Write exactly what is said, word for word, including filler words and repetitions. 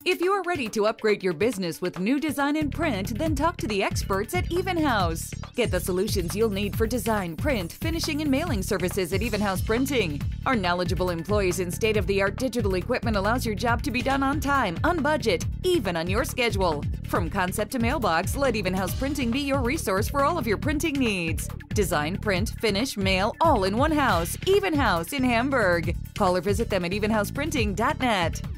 If you are ready to upgrade your business with new design and print, then talk to the experts at Even House. Get the solutions you'll need for design, print, finishing, and mailing services at Even House Printing. Our knowledgeable employees and state-of-the-art digital equipment allows your job to be done on time, on budget, even on your schedule. From concept to mailbox, let Even House Printing be your resource for all of your printing needs. Design, print, finish, mail, all in one house. Even House in Hamburg. Call or visit them at even house printing dot net.